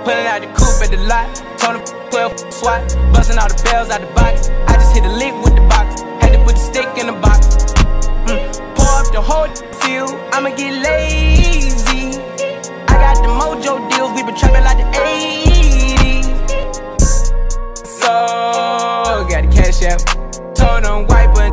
Pulling out the coupe at the lot. Told him 12 SWAT. Busting all the bells out the box. I just hit a lick with the box. Had to put the stick in the box. Pour up the whole field. I'ma get lazy. I got the mojo deals. We been trapping like the 80s. So, got the cash out. Told them wipe it.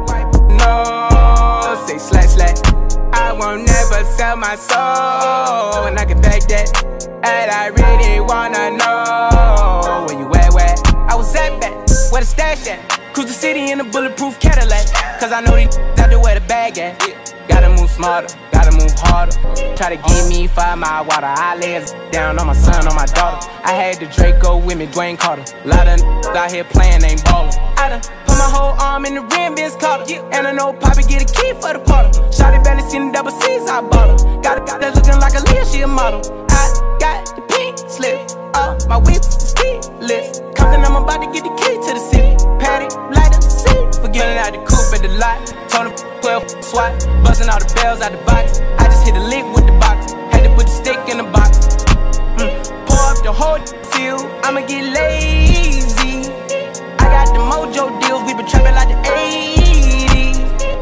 No, say slash slash. I won't never sell my soul, and I can back that. And I really wanna know where you at, where? I was at back, where the stash at? Cruise the city in a bulletproof Cadillac. Cause I know these out there where the bag at. Gotta move smarter, gotta move harder. Try to give me 5 mile water. I lay down on my son, on my daughter. I had the Draco with me, Dwayne Carter. A lot of out here playing, ain't ballin'. I done put my whole arm in the rim, Vince Carter. And I know Poppy get a key for the quarter. Shawty barely seen the double C's, I bought her. Got a guy that's looking like a Leah, she a model. I got the pink slip, my whips is keyless. Compton, I'm about to get the key to the city. Patty, light up the city. Forgetting out the coupe at the lot. Told him 12 SWAT. Busting all the bells out the box. I just hit a lick with the box. Had to put the stick in the box. Pour up the whole field. I'ma get lazy. I got the mojo deals. We been trapping like the 80s.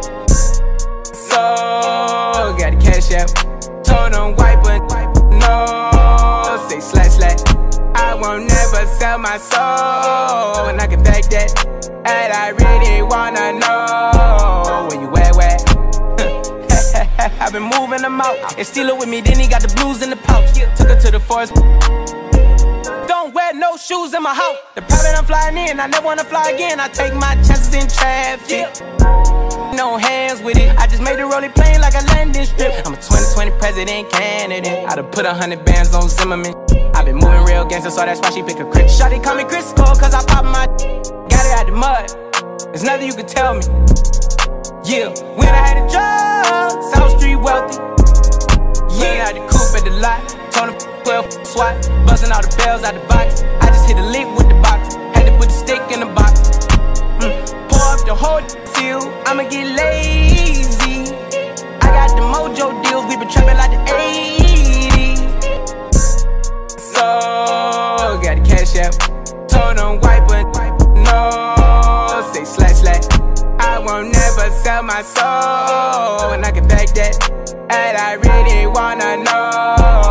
So, got the cash out. Told them wipe it. No, say slash slash. I won't never sell my soul, and I can back that. And I really wanna know where you at, where? I've been moving them out. And steal it with me, then he got the blues in the pouch. Took her to the forest. Don't wear no shoes in my house. The private I'm flying in, I never wanna fly again. I take my chances in traffic. No hands with it. I just made the rolling plane like a landing strip. I'm a 2020 president candidate. I done put 100 bands on Zimmerman. I been moving real gangster, so that's why she pick a crit. Shawty call me Chris Cole, cause I pop my got it out the mud. There's nothing you can tell me. Yeah, when I had a job, South Street wealthy. Yeah, out the coupe at the lot. Told him 12 SWAT. Busting all the bells out the box. I just hit a lick with the box. Had to put the stick in the box. Pour up the whole field. I'ma get lazy. I got the mojo deals. We been trapping like the 80s. So, got the cash out. Told them wipe it. No, say slash slash. I won't never sell my soul, and I can back that. And I really wanna know